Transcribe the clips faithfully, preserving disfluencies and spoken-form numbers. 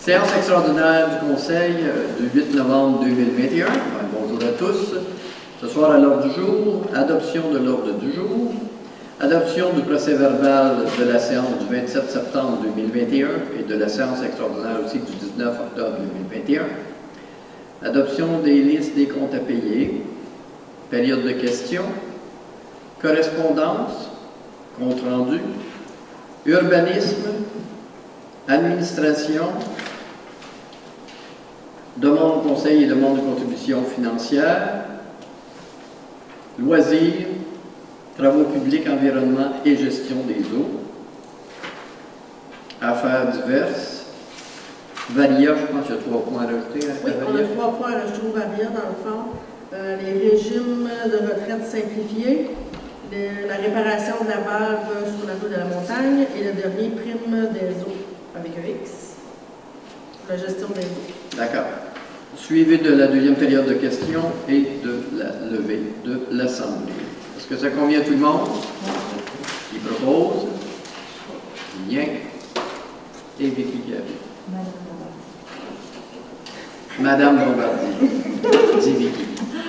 Séance extraordinaire du Conseil du huit novembre deux mille vingt et un. Bonjour à tous. Ce soir, à l'ordre du jour, adoption de l'ordre du jour, adoption du procès-verbal de la séance du vingt-sept septembre deux mille vingt et un et de la séance extraordinaire aussi du dix-neuf octobre deux mille vingt et un, adoption des listes des comptes à payer, période de questions, correspondance, compte rendu, urbanisme, administration, demande de conseil et demande de contribution financière, loisirs, travaux publics, environnement et gestion des eaux, affaires diverses, Varia, je pense qu'il y a trois points à rajouter. Oui, on a trois points à rajouter au Varia, dans le fond. Euh, les régimes de retraite simplifiés, les, la réparation de la valve sur la route de la montagne et le dernier, prime des eaux, avec un X, la gestion des eaux. D'accord. Suivi de la deuxième période de questions et de la levée de l'Assemblée. Est-ce que ça convient à tout le monde? Qui propose? Bien. Et Vicky qui avait. Madame Bombardier. Dis Vicky.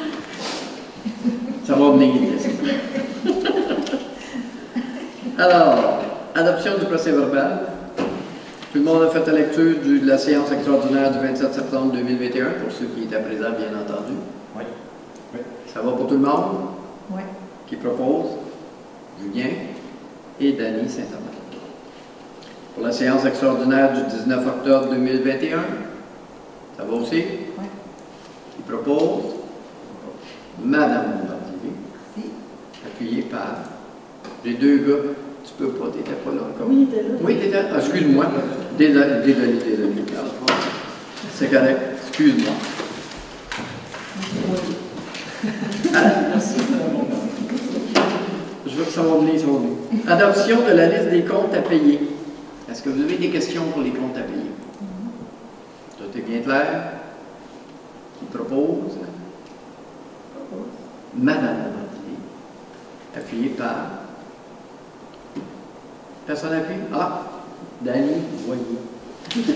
Ça va venir. Alors, adoption du procès-verbal. Tout le monde a fait la lecture de la séance extraordinaire du vingt-sept septembre deux mille vingt et un, pour ceux qui étaient présents, bien entendu. Oui. Oui. Ça va pour tout le monde? Oui. Qui propose? Julien et Dany Saint-Amand. Pour la séance extraordinaire du dix-neuf octobre deux mille vingt et un, ça va aussi? Oui. Qui propose? Madame Bombardier. Si. Appuyée par les deux gars. Tu peux pas, tu n'étais pas là encore. Oui, il était là. Oui, tu étais là. Ah, excuse-moi. Désolé, désolé, désolé. C'est correct. Excuse-moi. Ah, je veux que ça va venir, ça va venir. Adoption de la liste des comptes à payer. Est-ce que vous avez des questions pour les comptes à payer? Tout est bien clair? Qui propose? Madame Bombardier. Appuyée par... Personne appuie? Ah! Dany, voyez.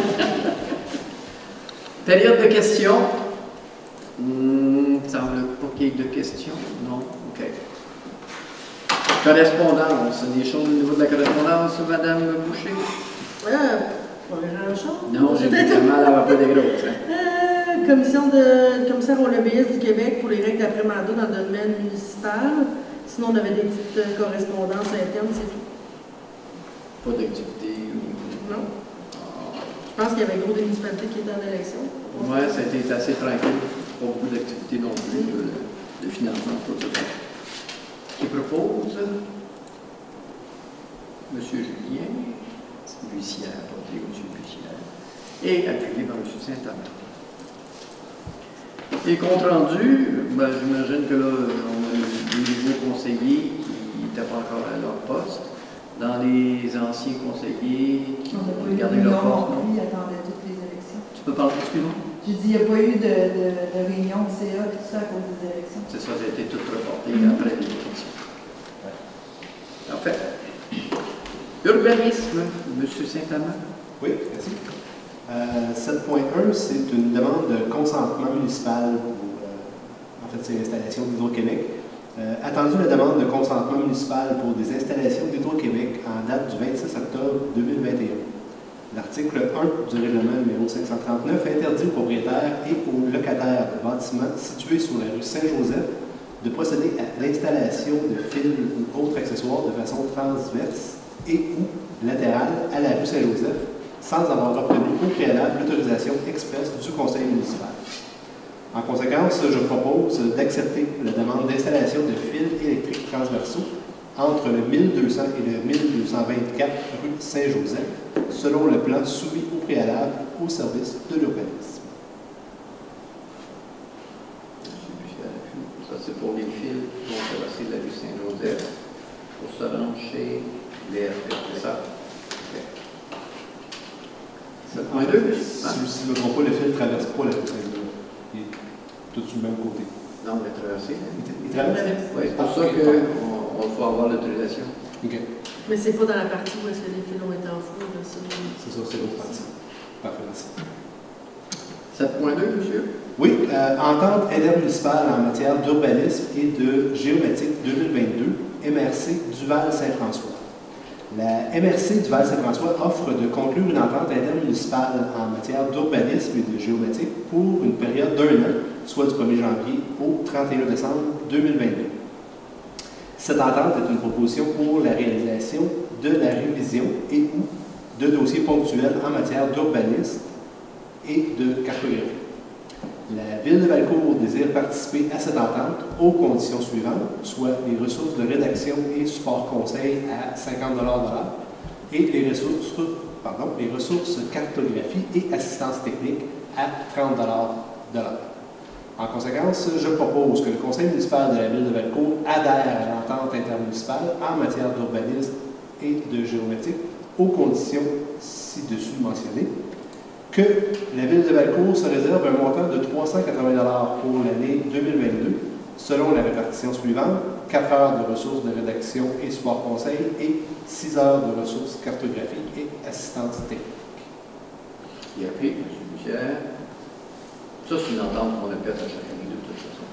Période de questions. Hmm, il semble pas qu'il y ait de questions. Non? OK. Correspondance. Des choses au niveau de la correspondance, Madame Boucher? Euh, pas grand-chose. Non, j'ai dit que mal à pas des grosses. Hein? Euh, commission de commissaire au lobbyiste du Québec pour les règles d'après-mandat dans le domaine municipal. Sinon, on avait des petites euh, correspondances internes, c'est tout. Pas d'activité ou... Non. Je pense qu'il y avait gros des municipalités qui étaient en élection. Oui, ça a été assez tranquille. Pas beaucoup d'activités non plus, de, de financement, tout ça. Qui propose? Monsieur Julien, Bussière, porté Monsieur Bussière, et appuyé par Monsieur Saint-Amand. Et compte rendu, ben, j'imagine que là, on a des nouveaux conseillers qui n'étaient pas encore à leur poste. Dans les anciens conseillers qui ont gardé leur poste, non? Ils attendaient toutes les élections. Tu peux parler, excuse-moi? J'ai dit, il n'y a pas eu de, de, de réunion de C A et tout ça à cause des élections. C'est ça, ça a été tout reporté mm-hmm. après les élections. Ouais. Parfait. Urbanisme, M. Saint-Amand. Oui, merci. Euh, sept point un, c'est une demande de consentement municipal pour, euh, en fait, c'est l'installation d'Hydro-Québec. Euh, attendu la demande de consentement municipal pour des installations d'Hydro-Québec en date du vingt-six octobre deux mille vingt et un. L'article un du règlement numéro cinq cent trente-neuf interdit aux propriétaires et aux locataires de bâtiments situés sur la rue Saint-Joseph de procéder à l'installation de fils ou autres accessoires de façon transverse et ou latérale à la rue Saint-Joseph sans avoir obtenu au préalable l'autorisation expresse du conseil municipal. En conséquence, je propose d'accepter la demande d'installation de fils électriques transversaux entre le mille deux cents et le mille deux cent vingt-quatre rue Saint-Joseph, selon le plan soumis au préalable au service de l'urbanisme. Ça, c'est pour les fils qui vont traverser la rue Saint-Joseph pour se rendre chez les R P, c'est ça? sept point deux? Si je ne me trompe pas, le fil ne traverse pas la rue Saint-Joseph. Il est tout du même côté. Non, mais traversé. Il traverse? Oui, c'est pour ça qu'on faut avoir l'autorisation. OK. Mais c'est pas dans la partie où est-ce que les fils ont été enfouis. C'est ça, c'est l'autre partie. Parfait, merci. sept point deux, monsieur. Oui, euh, entente intermunicipale en matière d'urbanisme et de géométrique deux mille vingt-deux, M R C Duval-Saint-François. La M R C Duval-Saint-François offre de conclure une entente intermunicipale en matière d'urbanisme et de géométrique pour une période d'un an, soit du premier janvier au trente et un décembre deux mille vingt-deux. Cette entente est une proposition pour la réalisation de la révision et ou de dossiers ponctuels en matière d'urbanisme et de cartographie. La Ville de Valcourt désire participer à cette entente aux conditions suivantes, soit les ressources de rédaction et support conseil à cinquante dollars et les ressources, pardon, les ressources cartographie et assistance technique à trente dollars de l'heure. En conséquence, je propose que le Conseil municipal de la Ville de Valcourt adhère à l'entente intermunicipale en matière d'urbanisme et de géométrie aux conditions ci-dessus mentionnées, que la Ville de Valcourt se réserve un montant de trois cent quatre-vingts dollars pour l'année deux mille vingt-deux, selon la répartition suivante: quatre heures de ressources de rédaction et support conseil et six heures de ressources cartographie et assistance technique. Il y a pris, M. Bussière. Ça, c'est une entente qu'on répète à chaque année de toute façon.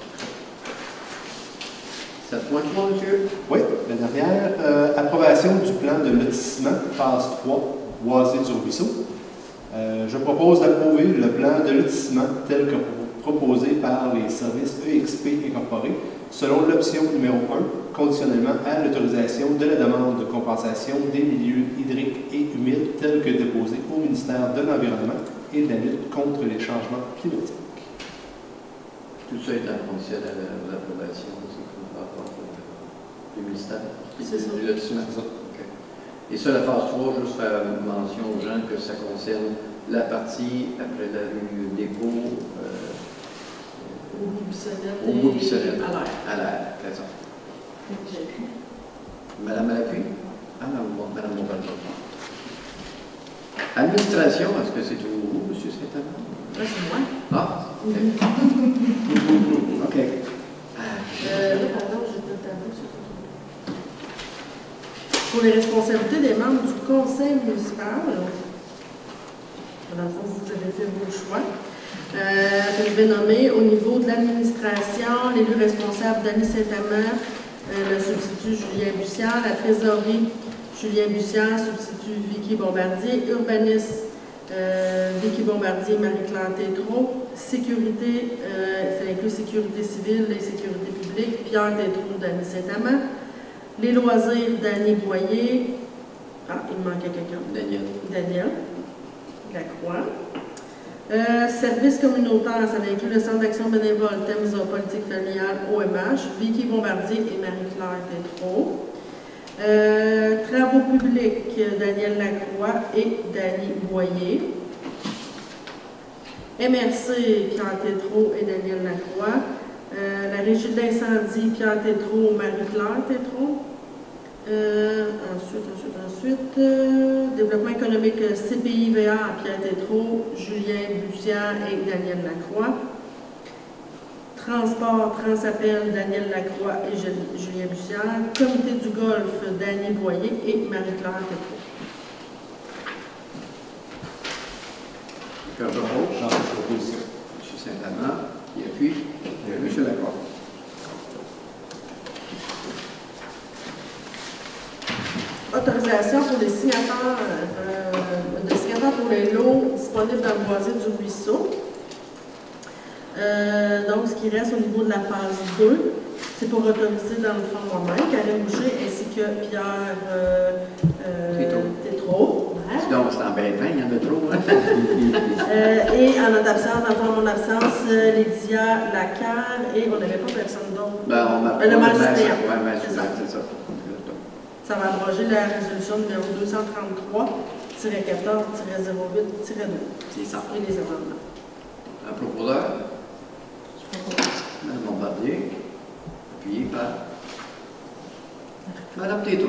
sept point trois, monsieur. Oui, la dernière, euh, approbation du plan de lotissement phase trois, boisé du ruisseau. Euh, je propose d'approuver le plan de lotissement tel que proposé par les services E X P incorporés, selon l'option numéro un, conditionnellement à l'autorisation de la demande de compensation des milieux hydriques et humides telle que déposée au ministère de l'Environnement et de la lutte contre les changements climatiques. Tout ça est en conditionnel à l'approbation par rapport au ministère. C'est ça. Du lotissement. Okay. Et ça, la phase trois, juste faire mention aux gens que ça concerne la partie après la rue Dépôt, euh, Au bout du Bissonnette. Au bout du Bissonnette. À l'air. à la raison. Madame Malapuy? Ah non, bon, Madame Montvaljean. Administration, est-ce que c'est au vous, M. Saint-Amand? Là, c'est moi. Ah, ok. OK. Euh, là, pardon, j'ai pas de tableau sur ça. Pour les responsabilités des membres du conseil municipal, dans le fond, vous avez fait vos choix. Euh, que je vais nommer au niveau de l'administration, l'élu responsable Dany Saint-Amand, euh, le substitut Julien Bussière, la trésorerie Julien Bussière, substitut Vicky Bombardier, urbaniste euh, Vicky Bombardier, Marie-Claire Tétrault, sécurité, euh, ça inclut sécurité civile et sécurité publique, Pierre Tétrault, Dany Saint-Amand, les loisirs, Dany Boyer, ah, il me manquait quelqu'un. Daniel. Daniel Lacroix. Euh, service communautaire, ça inclut le Centre d'action bénévole, thèmes politique familiale, O M H, Vicky Bombardier et Marie-Claire Tétrault. Euh, travaux publics, Daniel Lacroix et Dany Boyer. M R C, Pierre Tétrault et Daniel Lacroix. Euh, la régie de l'incendie, Pierre Tétrault, Marie-Claire Tétrault. Euh, ensuite, ensuite, ensuite, euh, développement économique C P I V A, Pierre Tétrault, Julien Bussière et Daniel Lacroix. Transport, Transappel, Daniel Lacroix et Julien Bussière. Comité du Golfe, Dany Boyer et Marie-Claire Tétrault. Cœur de rose. J'en fais proposition. M. Saint-Amand, qui appuie. M. Lacroix. Autorisation pour les signataires, euh, de signataires pour les lots disponibles dans le boisé du ruisseau. Euh, donc, ce qui reste au niveau de la phase deux, c'est pour autoriser dans le fond moi-même, Karine Boucher ainsi que Pierre euh, euh, Tétrault. Ouais. Donc, c'est embêtant, il y en a trop. Hein? euh, et en notre absence, dans le fond, mon absence, euh, Lydia Lacarre et on n'avait pas personne d'autre. Ben, on a Euh, le maire suppléant. Oui, maire C'est ça. suppléant, c'est ça. Ça va abroger la résolution numéro deux cent trente-trois tiret quatorze tiret zéro huit tiret deux. C'est ça. Et les amendements. Un proposeur? Mme Bombardier, appuyé par Mme Tétrault.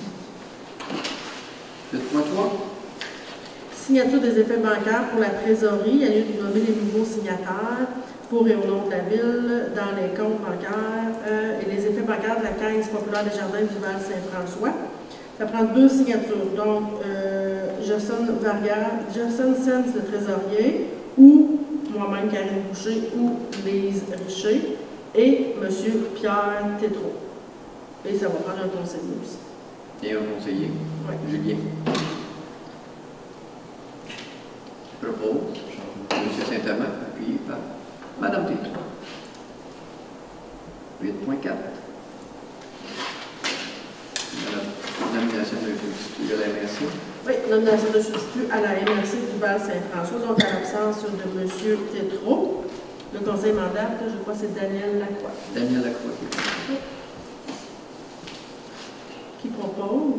huit point trois. Signature des effets bancaires pour la trésorerie. Il y a lieu de nommer les nouveaux signataires pour et au nom de la Ville dans les comptes bancaires euh, et les effets bancaires de la Caisse populaire des Jardins du Val-Saint-François Ça prend deux signatures. Donc, euh, Gerson Varga, Gerson Sens, le trésorier, ou moi-même, Karine Boucher, ou Lise Richer, et M. Pierre Tétrault. Et ça va prendre un conseiller aussi. Et un conseiller, Oui. Julien. Je propose M. Saint-Amand, appuyé par Mme Tétrault. huit point quatre. Nomination de substitut de la M R C. Oui, nomination de substitut à la M R C du Val-Saint-François, donc à l'absence de M. Tétrault. Le conseil mandate, je crois, c'est Daniel Lacroix. Daniel Lacroix. Qui propose?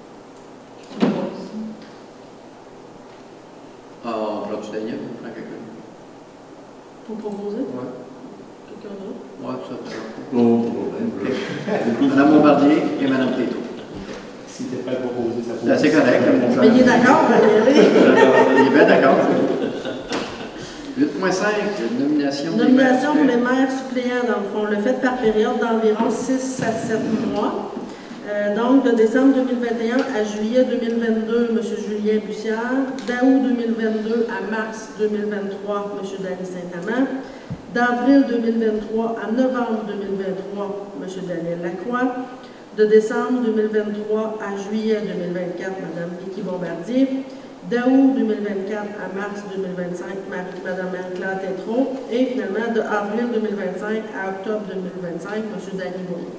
Ah, on prend-tu Daniel ou on prend quelqu'un? Pour proposer? Oui. Quelqu'un d'autre? Oui, ça, ça. Oh, problème. Mme Bombardier et Mme Tétrault. Si tu n'es pas proposé, ça peut. C'est assez correct. Mais il est d'accord, Valérie. Il est bien d'accord. huit point cinq, nomination. des Nomination pour maires les maires suppléants, dans le fond, le fait par période d'environ six à sept mois. Euh, donc, de décembre deux mille vingt et un à juillet deux mille vingt-deux, M. Julien Bussière. D'août deux mille vingt-deux à mars deux mille vingt-trois, M. Danny Saint-Amand. D'avril deux mille vingt-trois à novembre deux mille vingt-trois, M. Daniel Lacroix. De décembre deux mille vingt-trois à juillet deux mille vingt-quatre, Mme Vicky Bombardier. D'août deux mille vingt-quatre à mars deux mille vingt-cinq, Mme Marie-Claire Tétrault. Et finalement, de avril deux mille vingt-cinq à octobre deux mille vingt-cinq, M. Danny Boyer.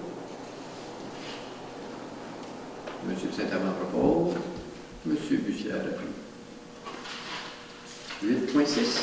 M. Saint-Amand propose. M. Bussière appuie. huit point six.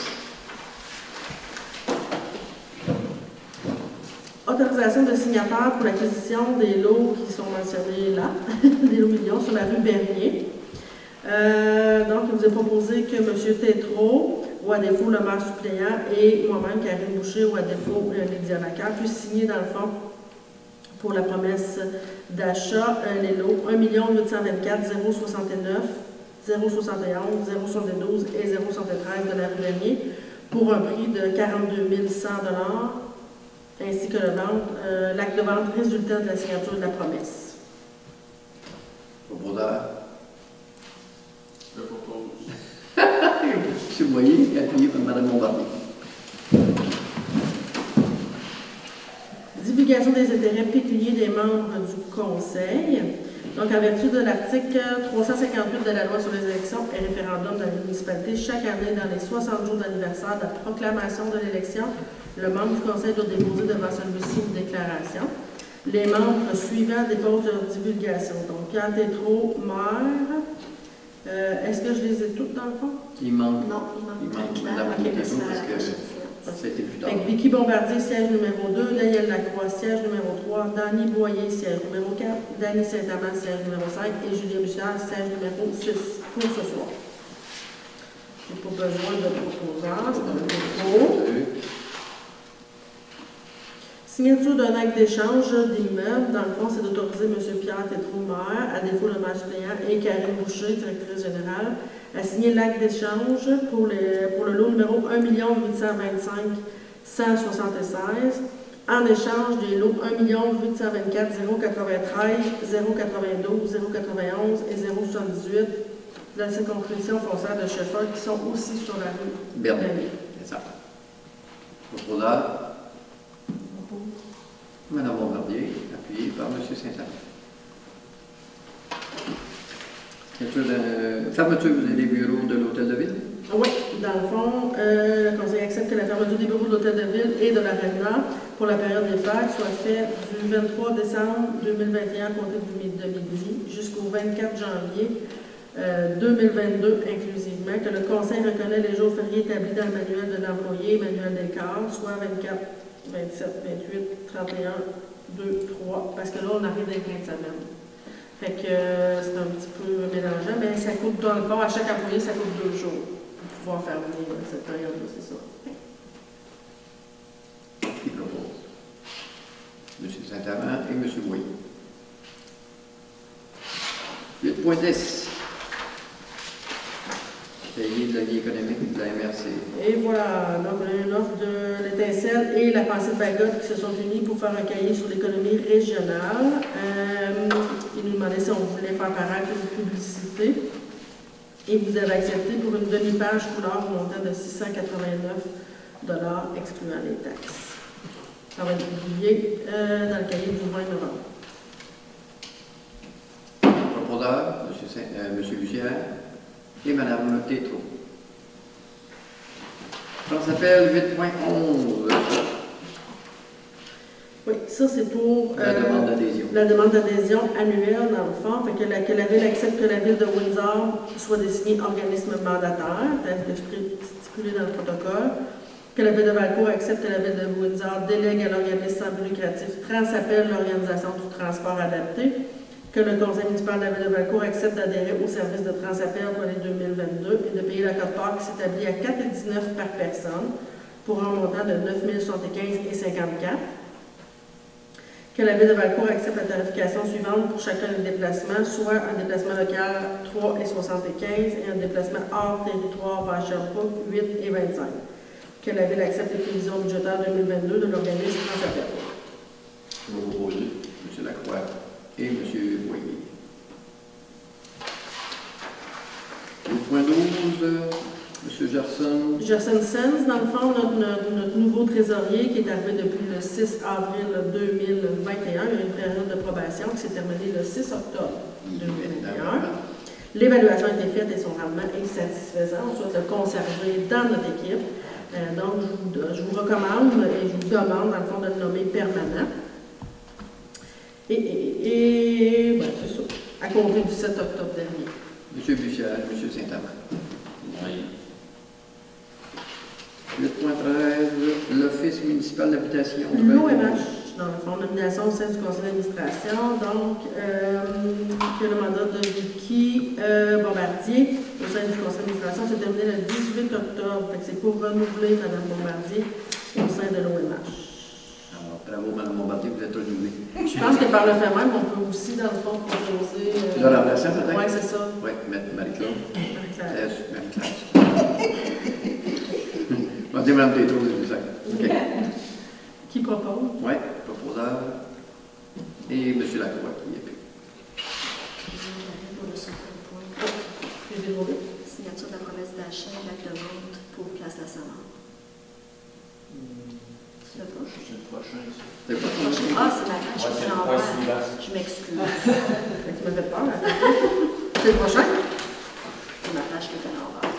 Autorisation de signataire pour l'acquisition des lots qui sont mentionnés là, des lots millions sur la rue Bernier. Euh, donc, il vous est proposé que M. Tétrault, ou à défaut le maire suppléant, et moi-même, Karine Boucher, ou à défaut Lydia Lacan, puissent signer dans le fond pour la promesse d'achat euh, les lots un million huit cent vingt-quatre mille soixante-neuf, zéro soixante et onze, zéro soixante-douze et zéro soixante-treize de la rue Bernier pour un prix de quarante-deux mille cent dollars, ainsi que euh, l'acte de vente résultant de la signature de la promesse. Proposeur. Je propose. M. Boyer, appuyé par Mme Bombardier. Divulgation des intérêts pécuniaires des membres du Conseil. Donc, en vertu de l'article trois cent cinquante-huit de la loi sur les élections et référendums dans les municipalités, chaque année, dans les soixante jours d'anniversaire de la proclamation de l'élection, le membre du Conseil doit déposer devant celui-ci une déclaration. Les membres suivants déposent leur divulgation. Donc, Pierre Tétrault, maire. Euh, Est-ce que je les ai toutes dans le fond? Il manque. Non, il manque. Il manque Claire. Mme Ok, Tétrault Claire. parce que ça a été plus tard. Avec Vicky Bombardier, siège numéro deux, Daniel Lacroix, siège numéro trois, Danny Boyer, siège numéro quatre, Danny Saint-Amand, siège numéro cinq et Julien Bussière, siège numéro six pour ce soir. Je n'ai pas besoin de proposants, c'est un dépôt. Signature d'un acte d'échange d'immeuble. Dans le fond, c'est d'autoriser M. Pierre Tétrault, maire, à défaut le maire suppléant, et Karine Boucher, directrice générale, à signer l'acte d'échange pour, pour le lot numéro un million huit cent vingt-cinq mille cent soixante-seize en échange des lots un million huit cent vingt-quatre mille quatre-vingt-treize, zéro quatre-vingt-douze, zéro quatre-vingt-onze et zéro soixante-dix-huit de la circonscription foncière de Shefford qui sont aussi sur la rue Bernier. C'est ça. Proposeur. Mme Bombardier, appuyée par M. Saint-Amand. De... Fermeture des bureaux de l'Hôtel de Ville? Oui, dans le fond, euh, le Conseil accepte que la fermeture des bureaux de l'Hôtel de Ville et de l'Arena pour la période des fêtes soit faite du vingt-trois décembre deux mille vingt et un, compté de midi, jusqu'au vingt-quatre janvier euh, deux mille vingt-deux inclusivement, que le Conseil reconnaît les jours fériés établis dans le manuel de l'employé et manuel des cadres, soit vingt-quatre, vingt-sept, vingt-huit, trente et un, deux, trois, parce que là, on arrive avec vingt semaines. Fait que euh, c'est un petit peu mélangeant, mais ça coûte dans le fond, à chaque employé, ça coûte deux jours pour pouvoir faire venir euh, cette période-là, c'est ça. Qui propose? M. Saint-Amand et M. Boyer. huit point dix. Cahier de la vie économique de la M R C. Et voilà, donc on a une offre de l'Étincelle et la Pensée de Bagotte qui se sont unis pour faire un cahier sur l'économie régionale. Euh, ils nous demandaient si on voulait faire paraître une publicité. Et vous avez accepté pour une demi-page couleur au montant de six cent quatre-vingt-neuf dollars excluant les taxes. Ça va être publié euh, dans le cahier du vingt novembre. Proposeur, M. Saint, euh, M. Bussière et Mme Tétrault. Transappel huit point onze. Oui, ça c'est pour La euh, demande d'adhésion. la demande d'adhésion annuelle dans le fond, fait que la, que la Ville accepte que la Ville de Windsor soit désignée organisme mandataire, tel que stipulé dans le protocole, que la Ville de Valcourt accepte que la Ville de Windsor délègue à l'organisme sans but lucratif Transappel l'organisation du transport adapté, que le Conseil municipal de la Ville de Valcourt accepte d'adhérer au service de Transappel pour l'année deux mille vingt-deux et de payer la quote-part qui s'établit à quatre virgule dix-neuf par personne pour un montant de neuf mille soixante-quinze virgule cinquante-quatre. Que la Ville de Valcourt accepte la tarification suivante pour chacun des déplacements, soit un déplacement local trois virgule soixante-quinze et un déplacement hors territoire vers Sherbrooke huit virgule vingt-cinq. Que la Ville accepte les prévisions budgétaires deux mille vingt-deux de l'organisme Transappel. Je vais vous proposer M. Lacroix et M. Boyer. huit point douze, M. Gerson. Gerson Sens, dans le fond, notre, notre, notre nouveau trésorier qui est arrivé depuis le six avril deux mille vingt et un. Il y a une période de probation qui s'est terminée le six octobre deux mille vingt et un. L'évaluation a été faite et son rendement est satisfaisant. On souhaite le conserver dans notre équipe. Euh, donc, je vous, je vous recommande et je vous demande, dans le fond, de le nommer permanent. Et, et, et ben, c'est ça, à compter du sept octobre dernier. M. Bussière, M. Saint-Amand. Oui. huit point treize, l'Office municipal d'habitation. L'O M H, dans le fond, nomination au sein du conseil d'administration, donc, euh, que le mandat de Vicky euh, Bombardier au sein du conseil d'administration s'est terminé le dix-huit octobre. Fait que c'est pour renouveler Mme Bombardier au sein de l'O M H. Alors, bravo, Mme Bombardier, vous êtes renouvelée. Je pense que par le fait même, on peut aussi, dans le fond, proposer. Euh, Le remplaçant, peut-être? Oui, c'est ça. Oui, Marie-Claude. Marie-Claire. Euh, Marie-Claire. On va dire Mme Tétrault, c'est ça. OK. Qui propose? Oui, proposeur. Et M. Lacroix qui est pris. Pour le cinquième point, Je vais dérouler. signature de la promesse d'achat et l'acte de vente pour Place La Savane. Tu l'as pas? C'est le prochain, ça. C'est pas ton prochain? Ah, c'est ma page, Ouais, je c'est suis le en point bas. suivant. Je m'excuse. Fait que tu m'as fait peur. Là. C'est le prochain? C'est ma page qui est en bas.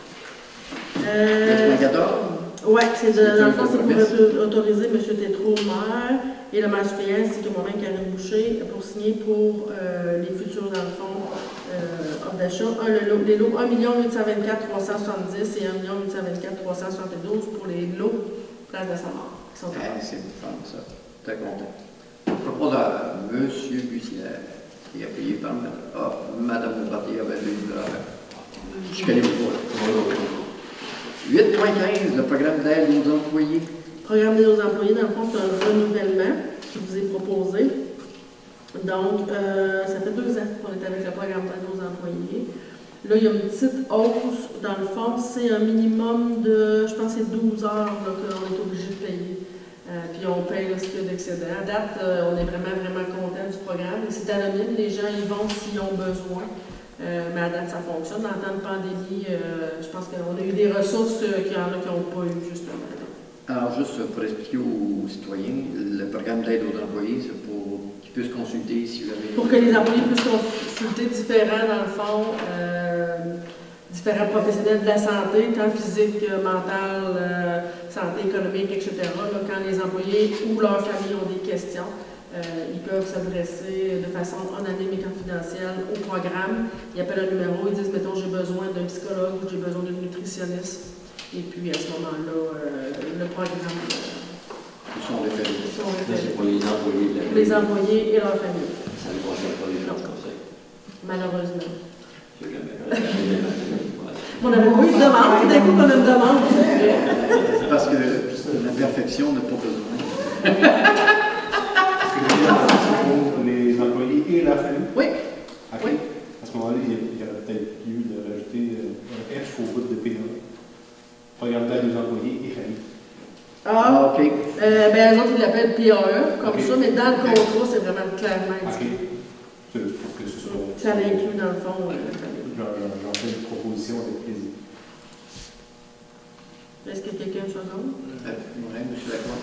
Euh, huit point quatorze. Oui, c'est de, dans le fond, c'est pour Merci. auto- autoriser M. Tétrault, maire, et le maire suppléant, c'est au moment Karine Boucher, pour signer pour euh, les futurs, dans le fond, euh, offres d'achat. Un, le lot- les lots un million huit cent vingt-quatre mille trois cent soixante-dix et un million huit cent vingt-quatre mille trois cent soixante-douze pour les lots Place de Savard, qui sont en Ah, c'est fun, ça. Très content. Proposeur, M. Bussière, qui est payé par Mme. Ah, Mme Bombardier avait lu de la. Je connais pas. huit point quinze, le programme d'aide aux employés. Programme d'aide aux employés, dans le fond, c'est un renouvellement qui vous est proposé. Donc, euh, ça fait deux ans qu'on est avec le programme d'aide aux employés. Là, il y a une petite hausse. Dans le fond, c'est un minimum de, je pense, c'est douze heures là, qu'on est obligé de payer. Euh, puis on paye là, ce qu'il y a d'excédent. À date, euh, on est vraiment, vraiment content du programme. Et c'est anonyme, les gens y vont s'ils ont besoin. Euh, mais à date, ça fonctionne. En temps de pandémie, euh, je pense qu'on a eu des ressources euh, qu'il y en a qui n'ont pas eu, justement. Alors, juste pour expliquer aux citoyens, le programme d'aide aux employés, c'est pour qu'ils puissent consulter si jamais. Pour que les employés puissent consulter différents, dans le fond, euh, différents professionnels de la santé, tant physique, euh, mentale, euh, santé économique, et cetera. Là, quand les employés ou leurs familles ont des questions, euh, ils peuvent s'adresser de façon anonyme et confidentielle au programme. Ils appellent un numéro, ils disent, mettons, j'ai besoin d'un psychologue ou j'ai besoin d'une nutritionniste. Et puis, à ce moment-là, euh, le programme... Euh, Ils sont référés. ils sont Ça, référés. c'est pour les employés de la Pour les employés et leurs familles, Ça ne concerne pas les gens de conseil. malheureusement. C'est jamais On avait pas eu de demande, tout d'un coup, on a une demande. C'est parce que la perfection n'a pas besoin. Est-ce que vous dire c'est pour les employés et la famille? Oui. OK. Oui. À ce moment-là, il y a- il y aurait peut-être lieu de rajouter euh, un F au bout de P A. Programme d'aide aux employés et famille. Ah, OK. euh, ben, eux autres, ils l'appellent P A E, comme Ok. ça, mais dans le contrat, c'est vraiment clairement OK. indiqué. C'est pour que ce soit. Ça l'inclut dans le fond euh, la famille. J'en j'en fais une proposition avec plaisir. Est-ce que quelqu'un chose d'autre? Oui, M. Lacroix.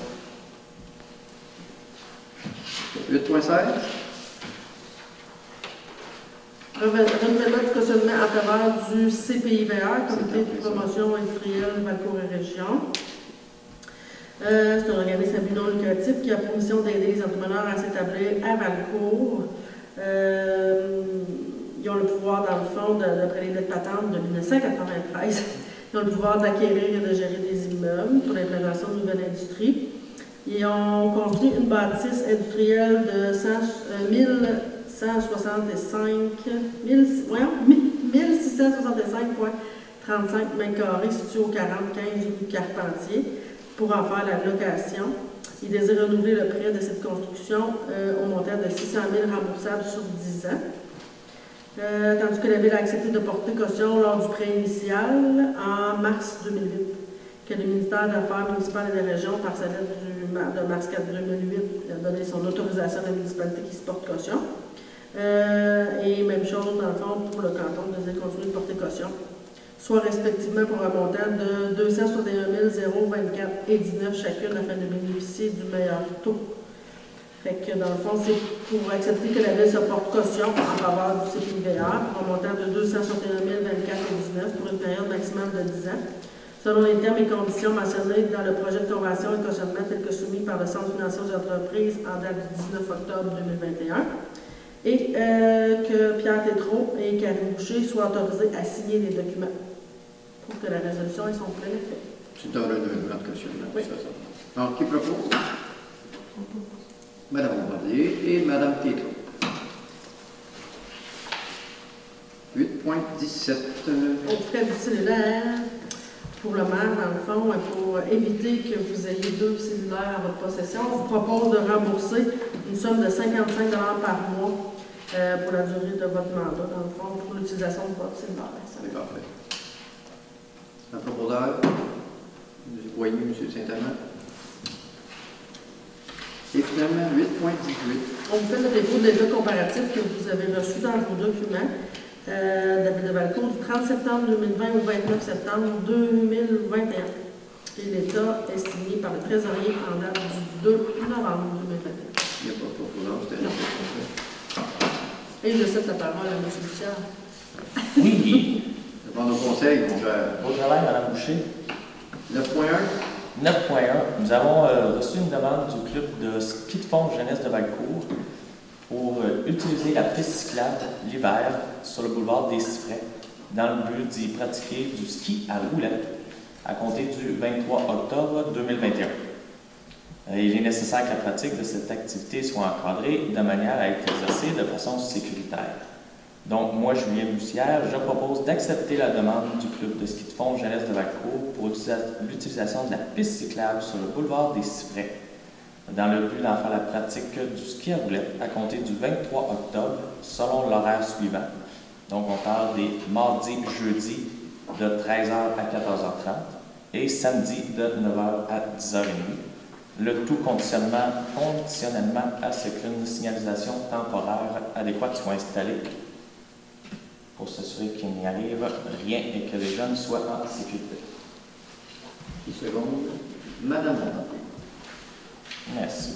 huit point seize. Renouvellement du cautionnement en faveur du C P I V A, Comité de promotion industrielle Valcourt et Région. Euh, c'est un organisme à but non lucratif qui a pour mission d'aider les entrepreneurs à s'établir à Valcourt. Euh, ils ont le pouvoir, dans le fond, d'après les lettres patentes de mille neuf cent quatre-vingt-treize, ils ont le pouvoir d'acquérir et de gérer des immeubles pour l'implantation de nouvelles industries. Ils ont construit une bâtisse industrielle de cent, euh, mille cent soixante-cinq, mille, voyons, mille six cent soixante-cinq virgule trente-cinq mètres carrés situés au quarante quinze rue de Carpentier pour en faire la location. Ils désirent renouveler le prêt de cette construction euh, au montant de six cent mille remboursables sur dix ans. Euh, tandis que la Ville a accepté de porter caution lors du prêt initial en mars deux mille huit, que le ministère des Affaires municipales et des régions, par sa lettre du, de mars quatre deux mille huit, a donné son autorisation à la municipalité qui se porte caution. Euh, et même chose, dans le fond, pour le canton, de continuer de porter caution, soit respectivement pour un montant de deux cent soixante et un mille vingt-quatre et dix-neuf chacune afin de bénéficier du meilleur taux. Fait que dans le fond, c'est pour accepter que la Ville se porte caution en faveur du C P I V A pour un montant de deux cent soixante et un mille vingt-quatre et dix-neuf pour une période maximale de dix ans, selon les termes et conditions mentionnés dans le projet de convention et cautionnement tel que soumis par le Centre financier des entreprises en date du dix-neuf octobre deux mille vingt et un. Et euh, que Pierre Tétrault et Karine Boucher soient autorisés à signer les documents pour que la résolution ait son plein effet. C'est un renouvellement de cautionnement. Oui. Ça, ça. Alors, qui propose? Madame Bombardier et Madame Tétrault. huit point dix-sept. Au frais du cellulaire, pour le maire, dans le fond, pour éviter que vous ayez deux cellulaires à votre possession, je vous propose de rembourser une somme de cinquante-cinq dollars par mois euh, pour la durée de votre mandat, dans le fond, pour l'utilisation de votre cellulaire. C'est parfait. Un proposeur? M. Boyer, M. Saint-Amand. Et finalement, huit point dix-huit. On vous fait le dépôt de l'état comparatif que vous avez reçu dans vos documents euh, de la Ville de Valcourt du trente septembre deux mille vingt au vingt-neuf septembre deux mille vingt et un. Et l'état est signé par le trésorier en date du deux novembre deux mille vingt et un. Il n'y a pas de proposeur, c'était Non. Et je cède la parole à M. Bouchard. Oui. Devant nos conseils, mon cher. Beau travail, Mme Boucher. neuf point un. neuf point un. Nous avons euh, reçu une demande du club de ski de fond jeunesse de Valcourt pour euh, utiliser la piste cyclable l'hiver sur le boulevard des Siffrets dans le but d'y pratiquer du ski à roulette à compter du vingt-trois octobre deux mille vingt et un. Euh, il est nécessaire que la pratique de cette activité soit encadrée de manière à être exercée de façon sécuritaire. Donc, moi, Julien Bussière, je propose d'accepter la demande du club de ski de fond jeunesse de Valcourt pour l'utilisation de la piste cyclable sur le boulevard des Siffrets, dans le but d'en faire la pratique du ski à roulette à compter du vingt-trois octobre, selon l'horaire suivant. Donc, on parle des mardis, jeudis de treize heures à quatorze heures trente et samedi de neuf heures à dix heures trente. Le tout conditionnement, conditionnellement à ce qu'une signalisation temporaire adéquate soit installée pour s'assurer qu'il n'y arrive rien et que les jeunes soient en sécurité. dix secondes. Madame Bombardier. Merci.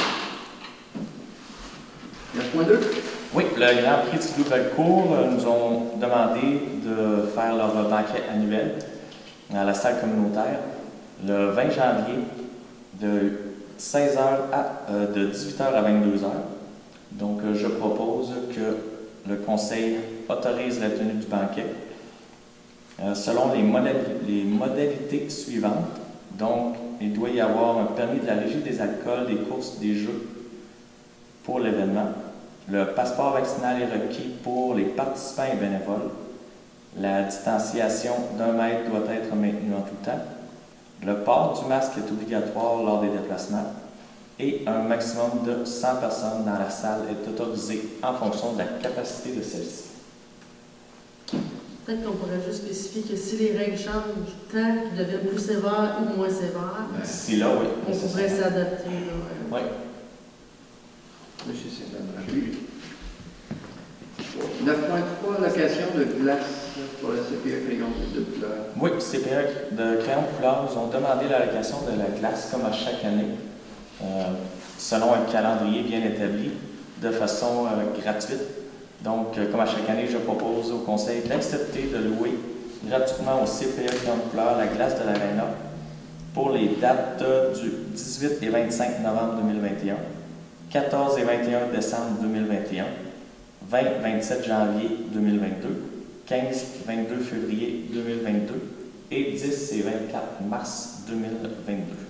neuf point deux. Oui, le Grand Prix de Ski de Valcourt euh, nous ont demandé de faire leur banquet annuel à la salle communautaire le vingt janvier de seize heures à euh, de dix-huit heures à vingt-deux heures. Donc, euh, je propose que le Conseil autorise la tenue du banquet euh, selon les, modali les modalités suivantes. Donc, il doit y avoir un permis de la Régie des alcools, des courses, des jeux pour l'événement. Le passeport vaccinal est requis pour les participants et bénévoles. La distanciation d'un mètre doit être maintenue en tout temps. Le port du masque est obligatoire lors des déplacements. Et un maximum de cent personnes dans la salle est autorisé en fonction de la capacité de celle-ci. Peut-être qu'on pourrait juste spécifier que si les règles changent, tant qu'ils deviennent plus sévères ou moins sévères, D'ici là, oui. on pourrait s'adapter. Oui. Monsieur Saint-Amand. neuf point trois, location de glace pour la C P E crayon de couleur. Oui, C P E de crayon de couleur nous ont demandé la location de la glace comme à chaque année, euh, selon un calendrier bien établi, de façon euh, gratuite. Donc, euh, comme à chaque année, je propose au Conseil d'accepter de louer gratuitement au C P E crayon de couleur la glace de l'Arena pour les dates du dix-huit et vingt-cinq novembre deux mille vingt et un, quatorze et vingt et un décembre deux mille vingt et un, vingt et vingt-sept janvier deux mille vingt-deux, quinze et vingt-deux février deux mille vingt-deux et dix et vingt-quatre mars deux mille vingt-deux.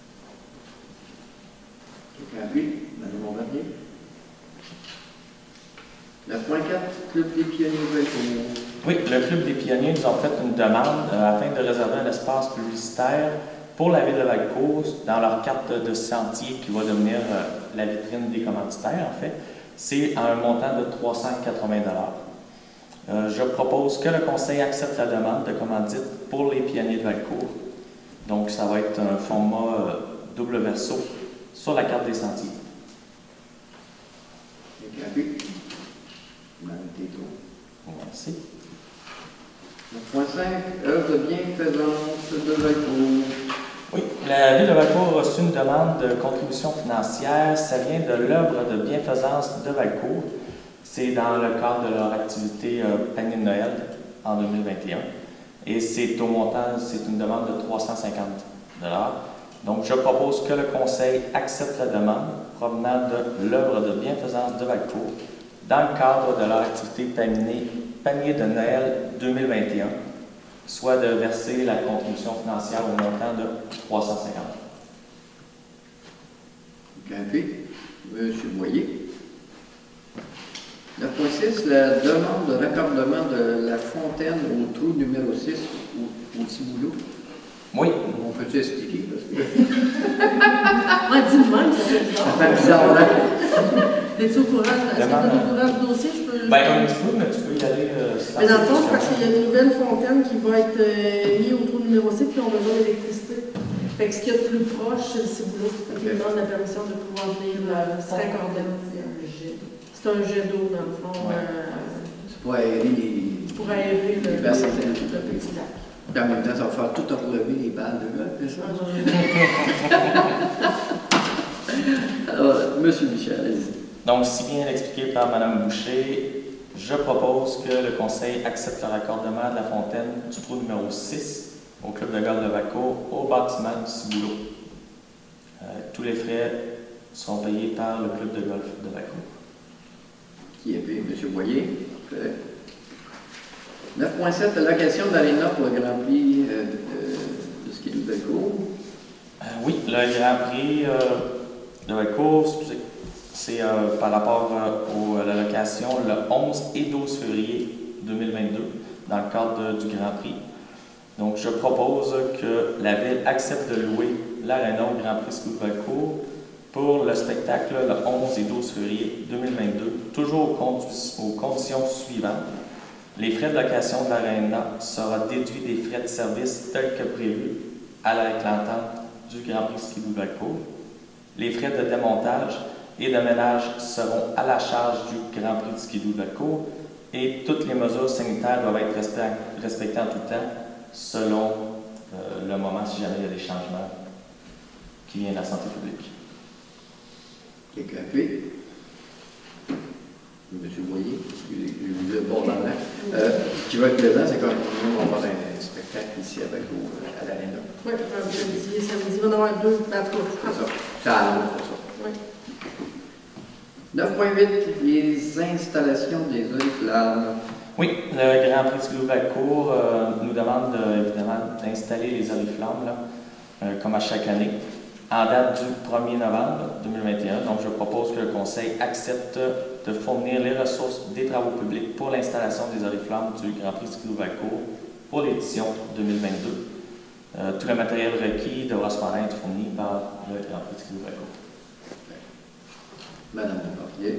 Quelqu'un appuie? Madame Bombardier. neuf point quatre, Club des pionniers de Valcourt. Oui, le Club des pionniers nous a fait une demande euh, afin de réserver un espace publicitaire pour la ville de Valcourt dans leur carte de sentier qui va devenir euh, la vitrine des commanditaires, en fait. C'est à un montant de trois cent quatre-vingts dollars. Euh, je propose que le Conseil accepte la demande de commandite pour les pionniers de Valcourt. Donc, ça va être un format euh, double verso sur la carte des sentiers. Quelqu'un appuie? Madame Tétro. Merci. neuf point cinq, œuvre de bienfaisance de Valcourt. Oui, la Ville de Valcourt a reçu une demande de contribution financière. Ça vient de l'œuvre de bienfaisance de Valcourt. C'est dans le cadre de leur activité euh, Panier de Noël en deux mille vingt et un. Et c'est au montant, c'est une demande de trois cent cinquante dollars. Donc, je propose que le Conseil accepte la demande provenant de l'œuvre de bienfaisance de Valcourt dans le cadre de leur activité Panier, Panier de Noël deux mille vingt et un, soit de verser la contribution financière au montant de trois cent cinquante. Quelqu'un appuie? Monsieur Boyer. neuf point six, la demande de raccordement de la fontaine au trou numéro six au, au Tiboulot. Oui. On peut-tu expliquer? Parce que... Moi, dis-moi, ça fait bizarre. Ça fait bizarre, hein? Es-tu au courant? Est-ce que tu es au courant du dossier? Je peux... Ben, un petit peu, mais tu peux y aller. Euh, Mais dans le fond, c'est parce qu'il y a une nouvelle fontaine qui va être euh, liée au trou numéro six, puis on a besoin d'électricité. Fait que ce qu'il y a de plus proche, c'est le Ciboulot. Fait qu'il demande la permission de pouvoir venir euh, se raccorder. C'est un jet d'eau, dans le fond. Ouais. Euh, C'est pour aérer les... pour aérer le, les le, bassins. le petit lac. Puis en même temps, ça va faire tout relever les balles de gars, c'est ça? Alors, Monsieur Michel, allez-y. Donc, si bien expliqué par Mme Boucher, je propose que le Conseil accepte le raccordement de la fontaine du trou numéro six au Club de golf de Valcourt au bâtiment du Ciboulot. Euh, tous les frais sont payés par le Club de golf de Valcourt. Qui est payé? Monsieur Boyer. Parfait. neuf point sept, location d'aréna pour le Grand Prix euh, de, de ski de Valcourt. Euh, oui, le Grand Prix euh, de Valcourt, c'est euh, par rapport euh, à la location le onze et douze février deux mille vingt-deux dans le cadre de, du Grand Prix. Donc, je propose que la Ville accepte de louer l'aréna au Grand Prix ski de Valcourt pour le spectacle le onze et douze février deux mille vingt-deux, toujours aux, condi aux conditions suivantes. Les frais de location de l'aréna seront déduits des frais de service tels que prévus à la l'entente du Grand Prix ski de Valcourt. Les frais de démontage et de ménage seront à la charge du Grand Prix de ski de Valcourt et toutes les mesures sanitaires doivent être respectées en tout temps selon euh, le moment si jamais il y a des changements qui viennent de la santé publique. Quelqu'un appuie? Monsieur Boyer, excusez, je vous ai bon dans l'air. Euh, ce qui va être plaisant, c'est qu'on va avoir un spectacle ici à Valcourt, à l'aréna. Oui, samedi, samedi, il va y en avoir deux, en tout cas. C'est ça. C'est à l'autre, c'est ça. Oui. neuf point huit, les installations des oriflammes. Oui, le Grand Prix de Valcourt euh, nous demande euh, évidemment d'installer les oriflammes, là, euh, comme à chaque année, en date du premier novembre deux mille vingt et un. Donc, je propose que le Conseil accepte de fournir les ressources des travaux publics pour l'installation des oriflammes du Grand Prix de Valcourt pour l'édition deux mille vingt-deux. Euh, tout le matériel requis devra cependant être fourni par le Grand Prix de Valcourt. Madame Bombardier.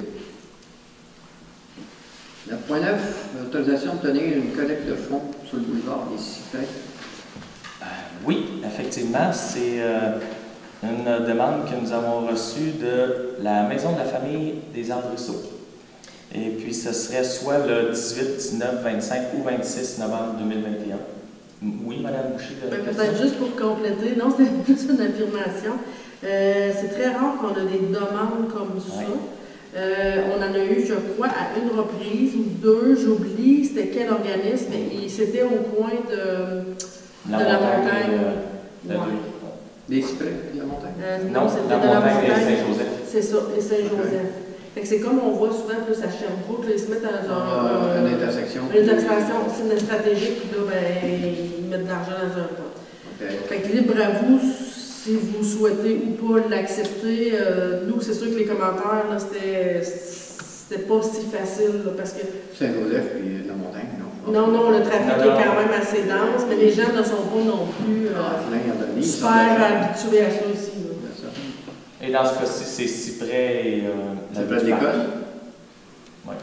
neuf point neuf, autorisation de tenir une collecte de fonds sur le boulevard des Cyprès. Euh, oui, effectivement, c'est euh, une demande que nous avons reçue de la Maison de la famille des Arbrisseaux. Et puis, ce serait soit le dix-huit, dix-neuf, vingt-cinq ou vingt-six novembre deux mille vingt et un. Oui, Madame Boucher, de Ben, la peut-être juste pour compléter, non, c'est plus une affirmation. Euh, c'est très rare qu'on a des demandes comme ça. Ouais. Euh, on en a eu, je crois, à une reprise ou deux, j'oublie c'était quel organisme, et c'était au coin de, La de la montagne. montagne. euh, de Ouais. Des cyprès de la montagne? Euh, Non, non, c'était la de la montagne de montagne. Saint-Joseph. C'est ça, et Saint-Joseph. Fait que c'est comme on voit souvent plus à Sherbrooke, là, ils se mettent dans un. Euh, un- une intersection. Une intersection, c'est une stratégique, puis là, ben, ils mettent de l'argent dans un pot. OK. Fait que libre à vous si vous souhaitez ou pas l'accepter. Euh, nous, c'est sûr que les commentaires, là, c'était, c'était pas si facile, là, parce que. Saint-Joseph puis la montagne, non? Non, non, le trafic Non, non. est quand même assez dense, mais les gens ne sont pas non plus Ah, euh, plein, il y en a mis, ils sont super d'accord. habitués à ça aussi. là. C'est ça. Et dans ce cas-ci, c'est Cyprès et euh, la C'est près de du parc. l'école? Oui.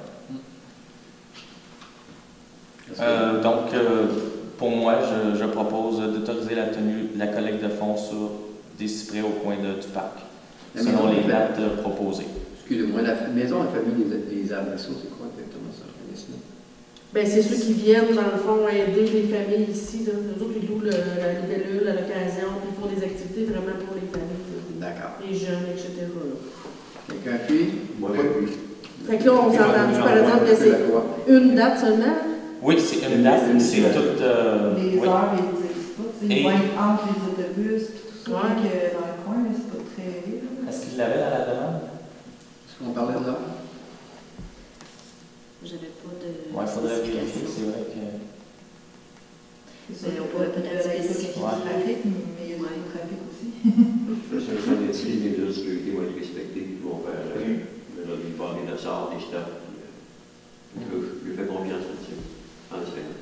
Est-ce que- Euh, donc, euh, pour moi, je, je propose d'autoriser la tenue de la collecte de fonds sur des cyprès au coin de- du parc, La selon maison les de dates euh, proposées. Excusez-moi, la maison, la famille des, des arbrisseaux, c'est quoi exactement ça, l'organisme? Ben, c'est ceux qui viennent, dans le fond, aider les familles ici. Là. Eux autres, ils louent le- la libellule à l'occasion, puis ils font des activités vraiment pour les familles, là, D'accord. les jeunes, et cetera. là. Quelqu'un appuie? Moi, oui. Fait que là, on s'est entendu, par exemple, que c'est une date seulement. Oui, c'est une date, c'est toute. euh, Les oui. heures, ils ne disent pas. tu sais, Et- Ils vont être entre les autobus et tout ça. Ouais. Donc, euh, dans le coin, mais c'est pas très. là. Est-ce qu'il l'avait dans la demande? Est-ce qu'on parlait de l'heure? J'avais pas de Oui, il faudrait vérifier, spécification. c'est vrai que. C'est Mais sûr on que pourrait de peut-être la spécifier. du trafic, mais il y a Ouais. du trafic aussi. Ça, ça dit, les mesures de sécurité vont être respectées, ils vont faire euh, le plupart des dossards, des stocks. Je je lui fais confiance là-dessus, en espérant.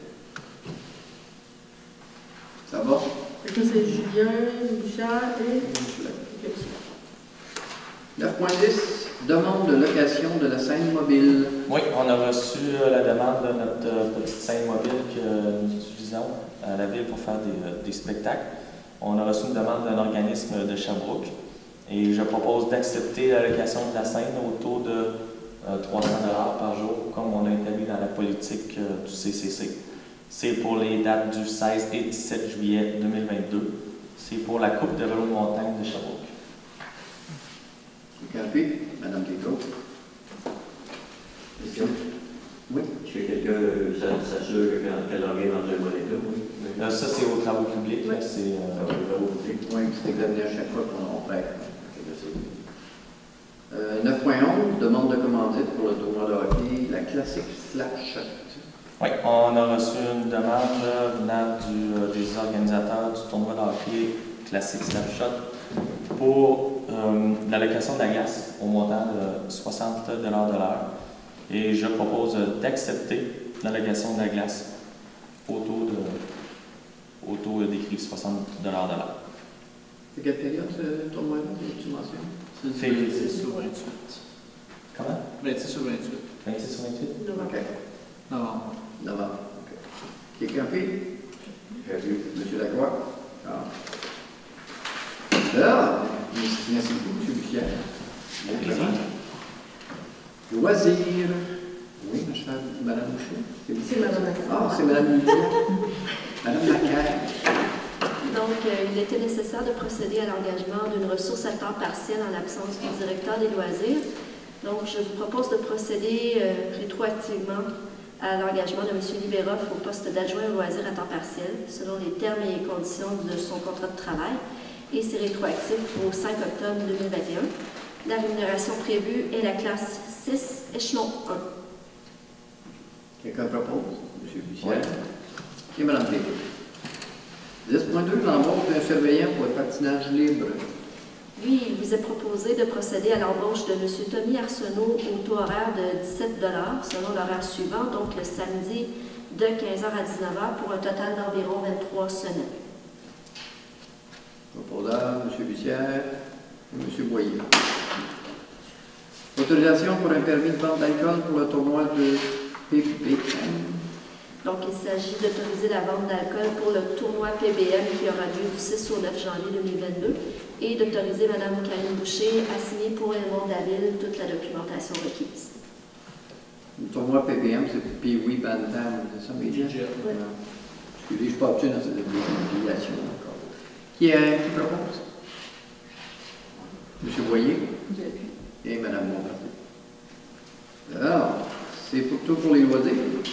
Ça va? Fait que là, c'est Julien, Richard et. Ok. neuf point dix, demande de location de la scène mobile. Oui, on a reçu euh, la demande de notre euh, petite scène mobile que nous utilisons à la ville pour faire des, euh, des spectacles. On a reçu une demande d'un organisme de Sherbrooke et je propose d'accepter la location de la scène autour de euh, trois cents dollars par jour, comme on a établi dans la politique euh, du C C C. C'est pour les dates du seize et dix-sept juillet deux mille vingt-deux. C'est pour la Coupe de vélo de montagne de Sherbrooke. Quelqu'un appuie? Madame Kéko. Question? Oui. Est-ce que quelqu'un euh, s'a- s'assure que quand elle revient dans un bon état, oui? Là, ça, c'est aux travaux publics. là, c'est, Ça euh, va être au public. Oui, c'est examiné à chaque fois qu'on prête. Ok, merci. Euh, neuf point onze, demande de commandite pour le tournoi de hockey, la classique Slapshot. Oui, on a reçu une demande euh, venant du, euh, des organisateurs du tournoi de hockey classique Snapshot pour euh, l'allocation de la glace au montant de soixante dollars de l'heure. Et je propose euh, d'accepter l'allocation de la glace au taux, de, au taux décrit soixante dollars de l'heure. C'est quelle période ce tournoi-là que tu mentionnes? Février. vingt-six ou vingt-huit. Comment? vingt-six ou vingt-huit. vingt-six ou vingt-huit? OK. Novembre. Novembre. OK. Quelqu'un appuie? J'ai vu. Monsieur Lacroix? Ah. Là, merci beaucoup, M. Bussière. Bon Plaisir. travail. Loisirs. Oui, ma chère Madame Boucher. C'est Madame Lacroix. Ah, c'est Madame Bussière. Madame Lacaille. Donc, euh, il était nécessaire de procéder à l'engagement d'une ressource à temps partiel en l'absence du directeur des loisirs. Donc, je vous propose de procéder euh, rétroactivement à l'engagement de M. Libéroff au poste d'adjoint aux loisirs à temps partiel, selon les termes et les conditions de son contrat de travail. Et c'est rétroactif au cinq octobre deux mille vingt et un. La rémunération prévue est la classe six, échelon un. Quelqu'un propose? M. Bussière. Oui. OK, Madame Clément. dix point deux, l'embauche d'un surveillant pour le patinage libre. Lui, il vous est proposé de procéder à l'embauche de M. Tommy Arsenault au taux horaire de dix-sept dollars selon l'horaire suivant, donc le samedi de quinze heures à dix-neuf heures pour un total d'environ vingt-trois semaines. Proposeur, M. Bussière et M. Boyer. Autorisation pour un permis de vente d'alcool pour le tournoi de P B M. Donc, il s'agit d'autoriser la vente d'alcool pour le tournoi P B M qui aura lieu du six au neuf janvier deux mille vingt-deux et d'autoriser Mme Karine Boucher à signer pour Raymond Daville toute la documentation requise. Le tournoi P P M, c'est Pee-Wee Bantam, c'est ça, mais Jet. Excusez, je ne suis pas habitué dans cette définition encore. Qui, euh, qui propose? Monsieur Boyer et Madame Bombardier. Alors, c'est pour tout pour les loisirs.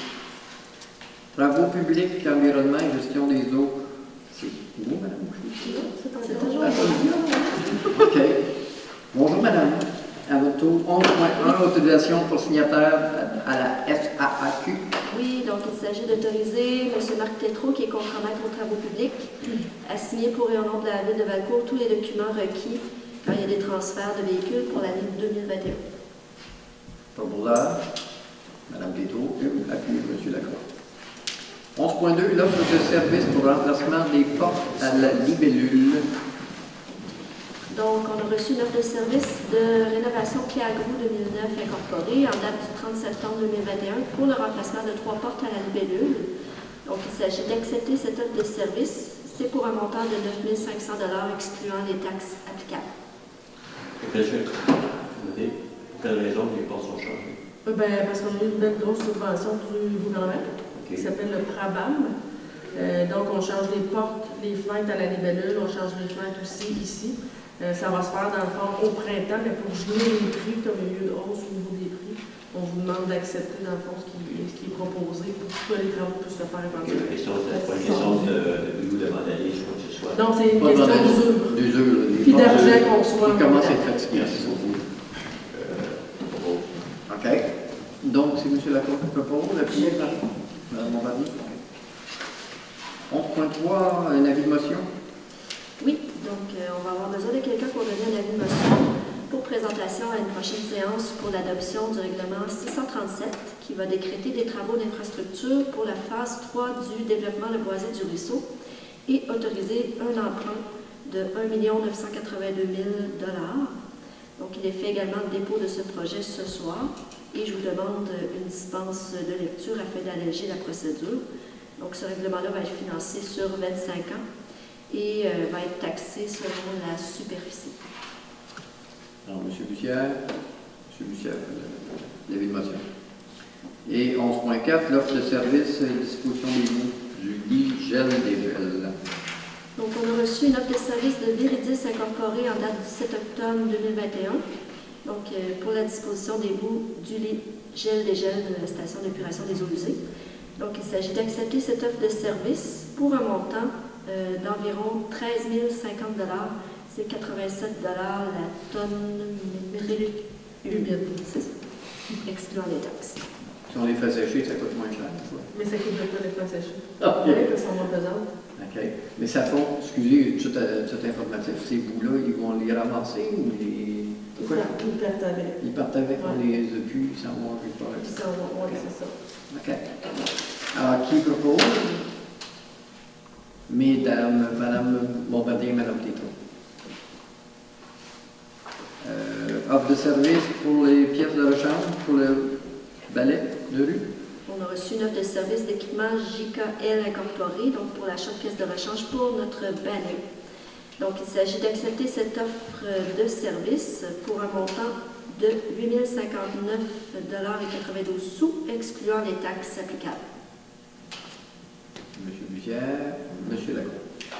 Travaux publics, environnement et gestion des eaux. C'est vous, Madame Boucher? C'est toujours Ah, bon. OK. Bonjour, Madame. À votre tour, onze point un, autorisation pour signataire à la S A A Q. Oui, donc il s'agit d'autoriser M. Marc Tétrault, qui est contre-maître aux travaux publics, à signer pour et au nom de la Ville de Valcourt tous les documents requis quand il y a des transferts de véhicules pour l'année deux mille vingt et un. Proposeur, Madame Tétrault, appuyez M. Lacroix. onze point deux, l'offre de service pour remplacement des portes à la libellule. Donc, on a reçu une offre de service de rénovation Piagrou deux mille neuf incorporée en date du trente septembre deux mille vingt et un pour le remplacement de trois portes à la libellule. Donc, il s'agit d'accepter cette offre de service. C'est pour un montant de neuf mille cinq cents dollars excluant les taxes applicables. Pour quelle, pour quelle raison les portes sont changées? Euh, Ben, parce qu'on a eu une belle grosse subvention du gouvernement qui Okay. s'appelle le PRABAM. Euh, donc, on change les portes, les fenêtres à la libellule, on change les fenêtres aussi ici. Euh, ça va se faire dans le fond au printemps, mais pour geler les prix, comme il y a eu une hausse au niveau des prix, on vous demande d'accepter dans le fond ce qui, ce qui est proposé pour que tous les travaux puissent se faire Okay, éventuellement. la question, c'est pas une question de, de nous demander ou quoi que ce soit. Donc, c'est une Pas de question vandalisme. d'usure. D'usure, des Puis portes d'argent d'usure. qu'on soit. Il commence à être fatigué, c'est ça. Euh, propos. OK. Donc, c'est M. Lacroix qui propose, appuyé par Mme Bombardier. onze point trois, un avis de motion. Oui, donc euh, on va avoir besoin de quelqu'un pour donner un avis de motion pour présentation à une prochaine séance pour l'adoption du règlement six cent trente-sept qui va décréter des travaux d'infrastructure pour la phase trois du développement le boisé du ruisseau et autoriser un emprunt de un million neuf cent quatre-vingt-deux mille dollars. Donc il est fait également le dépôt de ce projet ce soir et je vous demande une dispense de lecture afin d'alléger la procédure. Donc ce règlement-là va être financé sur vingt-cinq ans et euh, va être taxé selon la superficie. Alors, M. Bussière, M. Bussière, l'avis de motion. Et onze point quatre, l'offre de service et disposition des bouts du lit gel des gels. Donc, on a reçu une offre de service de Viridis incorporée en date du sept octobre deux mille vingt et un. Donc, euh, pour la disposition des bouts du lit gel des gels de la station d'épuration des eaux usées. Donc, il s'agit d'accepter cette offre de service pour un montant euh, d'environ treize mille cinquante dollars. C'est quatre-vingt-sept dollars la tonne métrique humide, c'est ça, excluant les taxes. Si on les fait sécher, ça coûte moins cher. Quoi. Mais ça coûte pas les fois sécher. Ah, Oui, parce qu'on va pesante. OK. Mais ça fond, excusez, tout, euh, tout informatif, ces bouts-là, ils vont les ramasser ou les. Ils Quoi? partent- Ils partent avec. Ils partent avec, on Ouais. les a pu, ils s'en vont quelque part. Ils s'en vont, oui, c'est ça. OK. Alors, qui propose? Mesdames, Madame Bombardier et Madame Tétrault. Euh, offre de service pour les pièces de rechange, pour le balai de rue. On a reçu une offre de service d'équipement J K L incorporé, donc pour l'achat de pièces de rechange pour notre balai. Donc, il s'agit d'accepter cette offre de service pour un montant de huit mille cinquante-neuf dollars quatre-vingt-douze sous, excluant les taxes applicables. M. Bussière, M. Lacroix.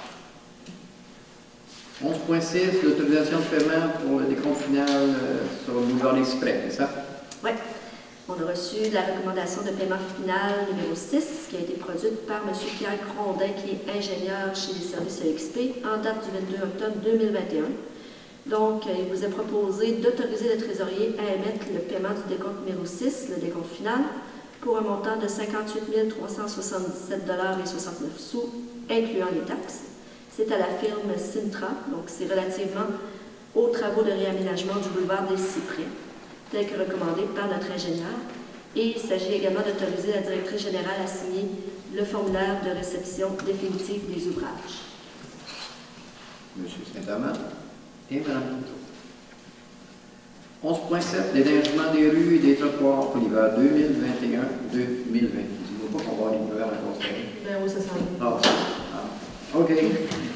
onze point six, l'autorisation de paiement pour le décompte final euh, sur le boulevard des Cyprès, c'est ça? Oui. On a reçu la recommandation de paiement final numéro six qui a été produite par M. Pierre Grondin, qui est ingénieur chez les services E X P, en date du vingt-deux octobre deux mille vingt et un. Donc, il vous est proposé d'autoriser le trésorier à émettre le paiement du décompte numéro six, le décompte final, pour un montant de cinquante-huit mille trois cent soixante-dix-sept dollars soixante-neuf sous, incluant les taxes. C'est à la firme Sintra, donc c'est relativement aux travaux de réaménagement du boulevard des Cyprès, tel que recommandé par notre ingénieur. Et il s'agit également d'autoriser la directrice générale à signer le formulaire de réception définitive des ouvrages. M. Saint-Amand et Mme Tétrault. onze point sept, l'énergement des rues et des trottoirs pour l'hiver deux mille vingt et un deux mille vingt. Dis-moi pas qu'on va avoir l'hiver à constater. Ben oui, ça s'en vient. Ah, ah, OK.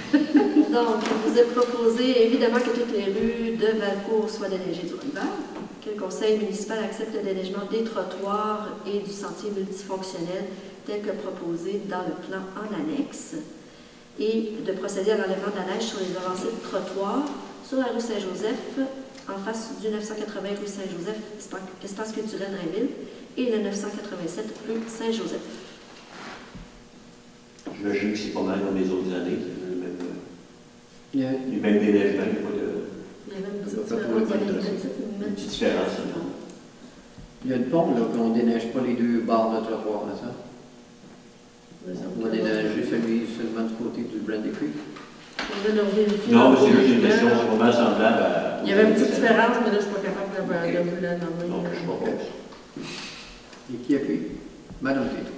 Donc, il vous est proposé évidemment que toutes les rues de Valcourt soient déneigées durant l'hiver. que le conseil municipal accepte le déneigement des trottoirs et du sentier multifonctionnel tel que proposé dans le plan en annexe et de procéder à l'enlèvement de la neige sur les avancées de trottoirs sur la rue Saint-Joseph, en face du neuf cent quatre-vingts rue Saint-Joseph, espace culturel Rainville, et le neuf cent quatre-vingt-sept rue Saint-Joseph. J'imagine que c'est pas mal comme les autres années, c'est le même, Il y a- les mêmes déneigements, il n'y a pas de Il y avait une Ça petite va pas différence. pour les Il y avait une bonnes petite- une une petite petite différence. Il y a une pompe, là, qu'on ne déneige pas les deux bords de trottoir, là, ça? On va déneiger celui seulement du côté du Brandy Creek. On va leur vérifier. Non, mais c'est juste une question, c'est pas mal semblable à. Il y avait une petite différence, mais là, je ne suis pas capable de, de vous la nommer. Non, je ne sais pas. Et qui appuie? Madame Tito.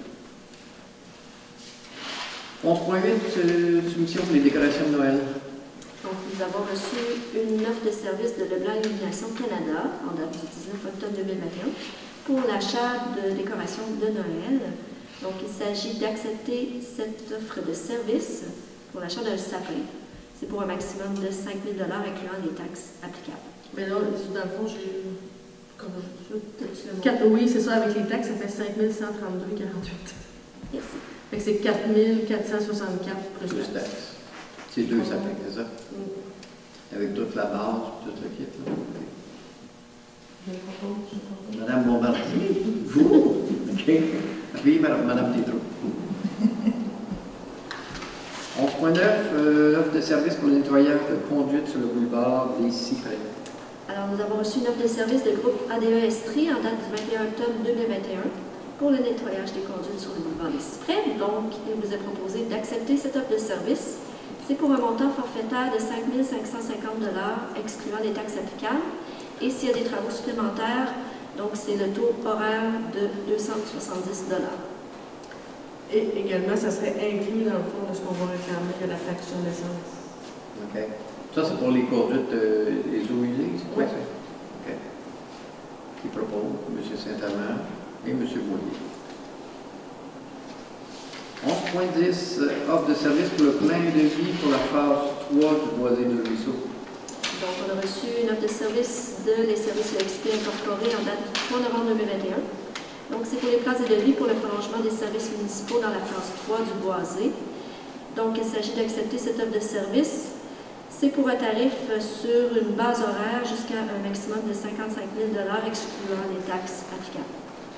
onze point huit, euh, soumission pour les décorations de Noël. Donc, nous avons reçu une offre de service de Leblanc Illumination Canada en date du dix-neuf octobre deux mille vingt et un pour l'achat de décorations de Noël. Donc, il s'agit d'accepter cette offre de service pour l'achat d'un sapin. C'est pour un maximum de cinq mille dollars incluant les taxes applicables. Mais là, dans le fond, j'ai. Comment je T'as-tu le mot? Quatre- Oui, c'est ça, avec les taxes, ça fait cinq mille cent trente-deux virgule quarante-huit. Merci. Fait que c'est quatre mille quatre cent soixante-quatre plus Plus taxes. taxes. C'est deux sapins, c'est ça? Mm. Avec toute la base, tout le kit. Là. Je le propose, je le propose. Madame Bombardier, vous? OK. Oui, Madame, Madame Tétro. onze point neuf, euh, offre de service pour le nettoyage de conduite sur le boulevard des Cyprès. Alors, nous avons reçu une offre de service de groupe A D E Estrie en date du vingt et un octobre deux mille vingt et un pour le nettoyage des conduites sur le boulevard des Cyprès. Donc, il vous est proposé d'accepter cette offre de service. C'est pour un montant forfaitaire de cinq mille cinq cent cinquante dollars, excluant les taxes applicables. Et s'il y a des travaux supplémentaires, donc c'est le taux horaire de deux cent soixante-dix dollars. Et également, ça serait inclus dans le fond de ce qu'on va réclamer de la fraction d'essence. OK. Ça, c'est pour les conduites, euh, les eaux usées, c'est quoi ça? OK. Qui propose? M. Saint-Amand et M. Boyer. onze point dix, euh, offre de service pour le plein de vie pour la phase trois du boisé de ruisseau. Donc, on a reçu une offre de service de les services électricité incorporés en date du trois novembre deux mille vingt et un. Donc, c'est pour les plans et devis pour le prolongement des services municipaux dans la phase trois du boisé. Donc, il s'agit d'accepter cette offre de service. C'est pour un tarif sur une base horaire jusqu'à un maximum de cinquante-cinq mille dollars, excluant les taxes applicables.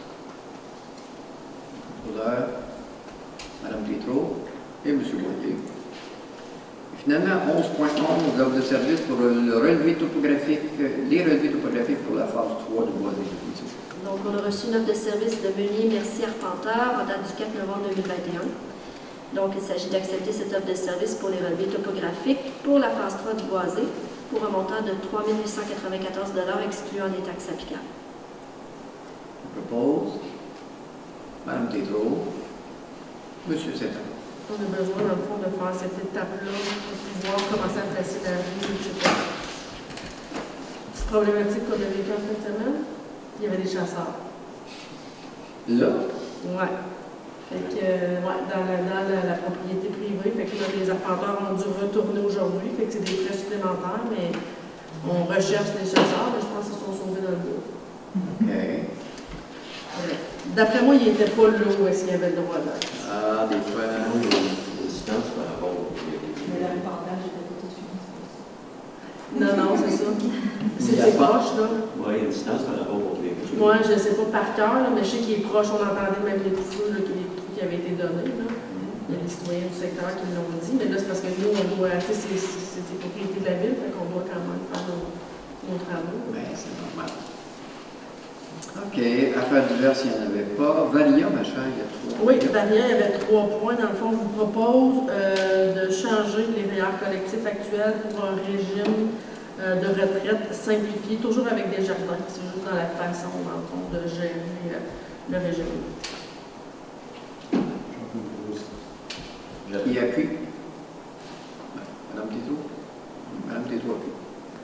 Odeur, Mme Tétro et M. Boyer. Et finalement, onze point onze, l'offre de service pour le relevé topographique, les relevés topographiques pour la phase trois du boisé de ruisseau. Donc, on a reçu une offre de service de Meunier Mercier Arpenteur en date du quatre novembre deux mille vingt et un. Donc, il s'agit d'accepter cette offre de service pour les relevés topographiques pour la phase trois du boisé pour un montant de trois mille huit cent quatre-vingt-quatorze dollars, excluant les taxes applicables. Je propose Mme Tétro, M. Saint-Amand. On a besoin, dans le fond, de faire cette étape-là pour pouvoir commencer à placer la rue, et cetera. Petite problématique qu'on a vécue en fin de semaine, il y avait des chasseurs. Là, Ouais. Fait que, euh, ouais, dans, la, dans la, la propriété privée, fait que là, les arpenteurs ont dû retourner aujourd'hui, fait que c'est des frais supplémentaires, mais on recherche les chasseurs, mais je pense qu'ils sont sauvés dans le bois. OK. Bref. D'après moi, ils n'étaient pas là où est-ce qu'il y avait le droit d'être. Ah, des fois, Il y a une distance par rapport au. Mais le reportage était tout fini, c'est pour ça. Non, non, c'est ça. Il y a C'est pas- proche, là. Oui, il y a une distance par rapport au. Moi, je ne sais pas par cœur, là, mais je sais qu'il est proche. On entendait même les coups de feu, là, qui, les coups qui avaient été donnés. Là. Il y a des citoyens du secteur qui l'ont dit, mais là, c'est parce que nous, on doit, tu sais, c'est- c'est c'est des propriétés de la ville, fait qu'on doit quand même faire nos, nos travaux. ben, c'est normal. OK. Affaires diverses, il n'y en avait pas. Valia, ma chère, il y a trois. Oui, Varia, il y avait trois points. Dans le fond, je vous propose euh, de changer les veilleurs collectifs actuels pour un régime euh, de retraite simplifié, toujours avec des jardins. C'est juste dans la façon, dans le fond, de gérer euh, le régime. Qui appuie? Mme Tétro? Mme Tétro appuie.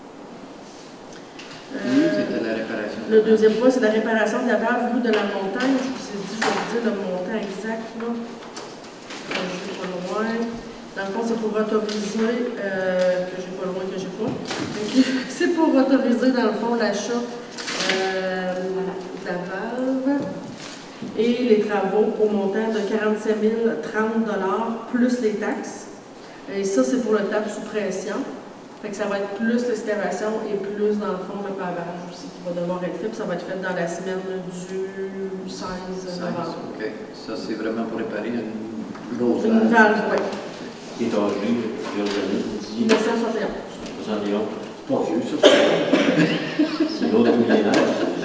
Oui, Euh, c'était la réparation. Le deuxième point, c'est la réparation de la valve rue de la montagne. Je vous ai dit, je vais vous dire le montant exact, là. Euh, Je n'ai pas loin. Dans le fond, c'est pour autoriser, euh, que j'ai pas loin, que j'ai pas. Donc, c'est pour autoriser, dans le fond, l'achat euh, euh, la valve et les travaux au montant de quarante-sept mille trente dollars plus les taxes. Et ça, c'est pour le table sous pression. Fait que ça va être plus l'excavation et plus, dans le fond, le pavage aussi qui va devoir être fait. Puis ça va être fait dans la semaine du seize novembre. OK. Ça, c'est vraiment pour réparer une grosse Une valve. valve, oui. Qui est âgé, Virginie, dit. mille neuf cent soixante et onze. soixante et onze. C'est pas vieux, ça. C'est l'autre millénaire.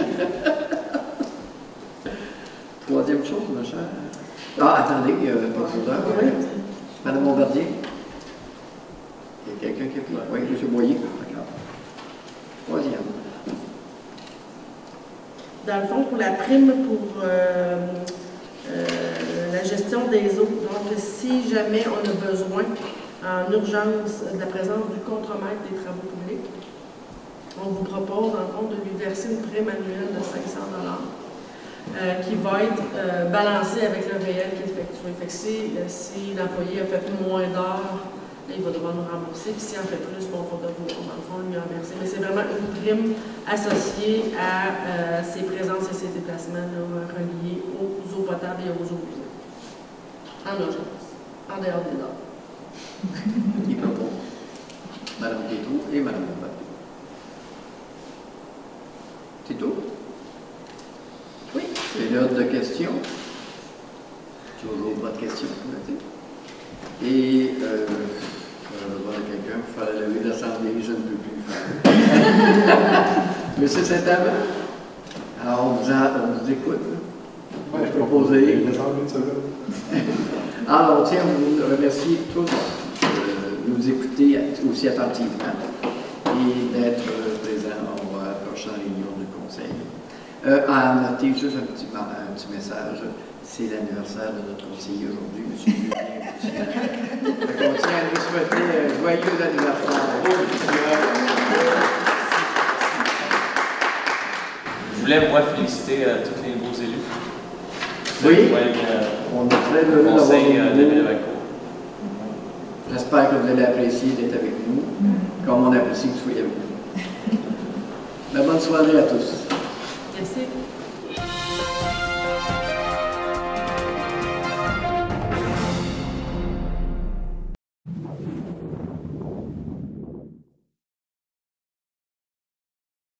Troisième chose, ma chère. Ah, attendez, il y a un proposeur. Oui. Madame Bombardier. Il y a quelqu'un qui est là. Oui, M. Boyer. D'accord. Troisième. Dans le fond, pour la prime pour euh, euh, la gestion des eaux. Donc, si jamais on a besoin, en urgence, de la présence du contremaître des travaux publics, on vous propose, en fond, de lui verser une prime annuelle de cinq cents dollars euh, qui va être euh, balancée avec le réel qui est effectué. Fait que si, euh, si l'employé a fait moins d'heures, là, il va devoir nous rembourser. Puis s'il en fait plus, bon, il va devoir, dans le fond, lui en verser. Mais c'est vraiment une prime associée à euh, ses présences et ses déplacements là, reliés aux eaux potables et aux eaux usées. En urgence, en dehors des normes. Qui propose? Madame Guétou et Madame Bombardier. C'est tout? Oui. C'est l'heure de questions. Toujours pas de questions, on a dit. Et euh, j'aurais besoin de quelqu'un pour faire la levée de l'Assemblée, je ne peux plus le faire. Monsieur Saint-Amand, alors on vous, a, on vous écoute. Ouais, je peux proposer. l'Assemblée de cela. Alors, on tient à vous remercier tous de nous écouter aussi attentivement et d'être présents à la prochaine réunion du Conseil. Euh, à noter juste un petit, un petit message, c'est l'anniversaire de notre conseiller aujourd'hui, M. Julien. On tient à lui souhaiter un joyeux anniversaire. Je voulais, moi, féliciter euh, tous les nouveaux élus. Oui. Ouais, euh, On est très heureux le d'avoir conseil euh, de vous. Ville-de-Valcourt. J'espère que vous allez apprécier d'être avec nous, comme on apprécie que vous soyez avec nous. La bonne soirée à tous. Merci.